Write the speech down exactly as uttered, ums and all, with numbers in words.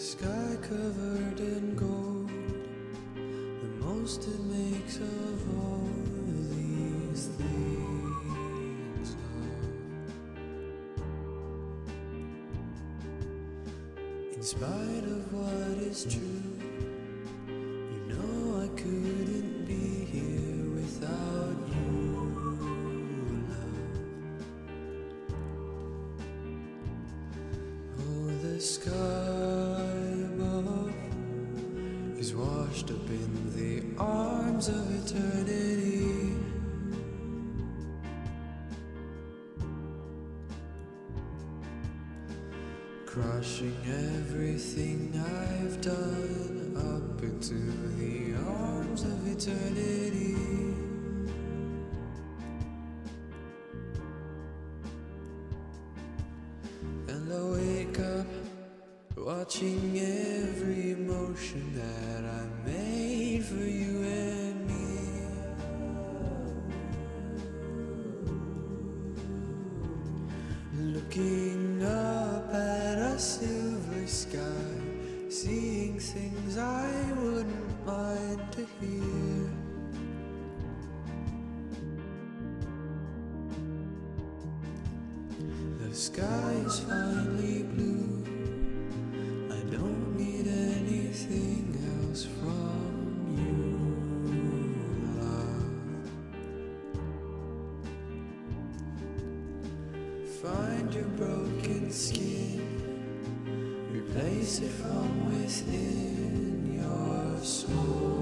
sky covered in gold, the most it makes of all these things. In spite of what is true, you know I couldn't be here without you, love. Oh, the sky above is washed up in the arms of eternity. Crushing everything I've done up into the arms of eternity. And I wake up watching every emotion that I made for you and me. Looking up at a silver sky, seeing things I wouldn't mind to hear. The sky is finally blue, I don't need anything else from you, love. Find your broken skin, replace it from within your soul.